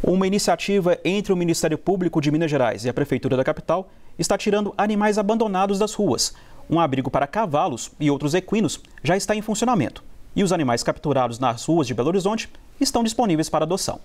Uma iniciativa entre o Ministério Público de Minas Gerais e a Prefeitura da capital está tirando animais abandonados das ruas. Um abrigo para cavalos e outros equinos já está em funcionamento. E os animais capturados nas ruas de Belo Horizonte estão disponíveis para adoção.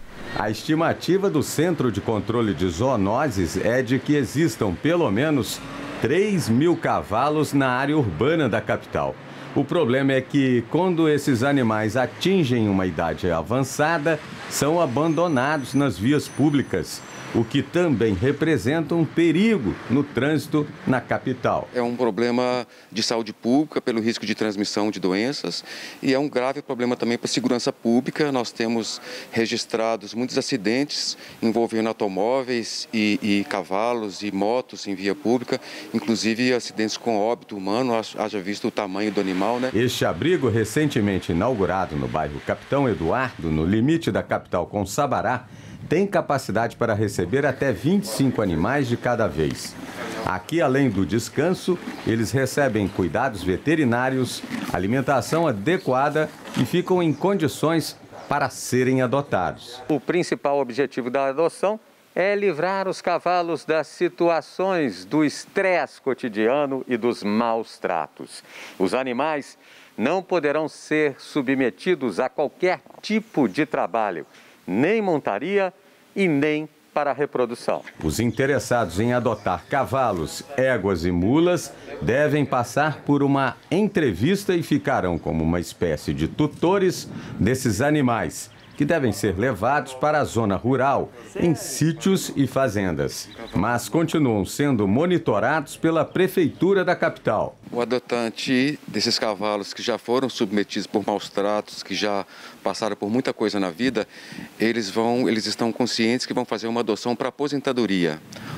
A estimativa do Centro de Controle de Zoonoses é de que existam pelo menos 3.000 cavalos na área urbana da capital. O problema é que, quando esses animais atingem uma idade avançada, são abandonados nas vias públicas, o que também representa um perigo no trânsito na capital. É um problema de saúde pública pelo risco de transmissão de doenças e é um grave problema também para a segurança pública. Nós temos registrados muitos acidentes envolvendo automóveis e cavalos e motos em via pública, inclusive acidentes com óbito humano, haja visto o tamanho do animal, né? Este abrigo, recentemente inaugurado no bairro Capitão Eduardo, no limite da capital com Sabará, tem capacidade para receber até 25 animais de cada vez. Aqui, além do descanso, eles recebem cuidados veterinários, alimentação adequada e ficam em condições para serem adotados. O principal objetivo da adoção é livrar os cavalos das situações do estresse cotidiano e dos maus tratos. Os animais não poderão ser submetidos a qualquer tipo de trabalho, nem montaria e nem para a reprodução. Os interessados em adotar cavalos, éguas e mulas devem passar por uma entrevista e ficarão como uma espécie de tutores desses animais, que devem ser levados para a zona rural, em sítios e fazendas, mas continuam sendo monitorados pela Prefeitura da capital. O adotante desses cavalos que já foram submetidos por maus tratos, que já passaram por muita coisa na vida, eles estão conscientes que vão fazer uma adoção para aposentadoria,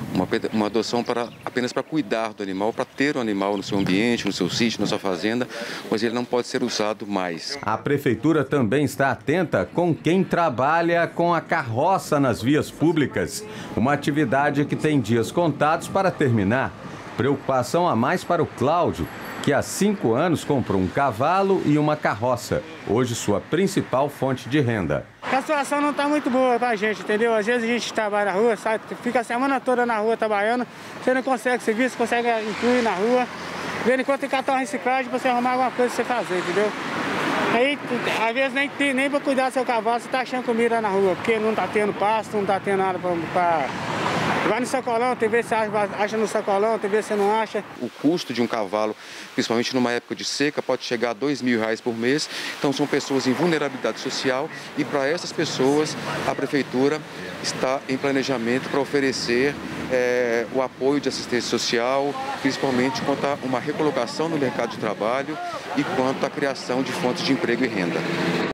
uma adoção apenas para cuidar do animal, para ter o animal no seu ambiente, no seu sítio, na sua fazenda, mas ele não pode ser usado mais. A Prefeitura também está atenta com quem trabalha com a carroça nas vias públicas, uma atividade que tem dias contados para terminar. Preocupação a mais para o Cláudio, que há 5 anos comprou um cavalo e uma carroça, hoje sua principal fonte de renda. A situação não está muito boa para a gente, entendeu? Às vezes a gente trabalha na rua, sabe? Fica a semana toda na rua trabalhando, você não consegue serviço, consegue incluir na rua, vendo enquanto tem cartão reciclagem para você arrumar alguma coisa para você fazer, entendeu? Aí, às vezes, nem para cuidar do seu cavalo, você está achando comida na rua, porque não está tendo pasto, não está tendo nada para... Vai no sacolão, tem vezes você acha no sacolão, tem vezes você não acha. O custo de um cavalo, principalmente numa época de seca, pode chegar a R$2.000 por mês. Então são pessoas em vulnerabilidade social e para essas pessoas a Prefeitura está em planejamento para oferecer o apoio de assistência social, principalmente quanto a uma recolocação no mercado de trabalho e quanto à criação de fontes de emprego e renda.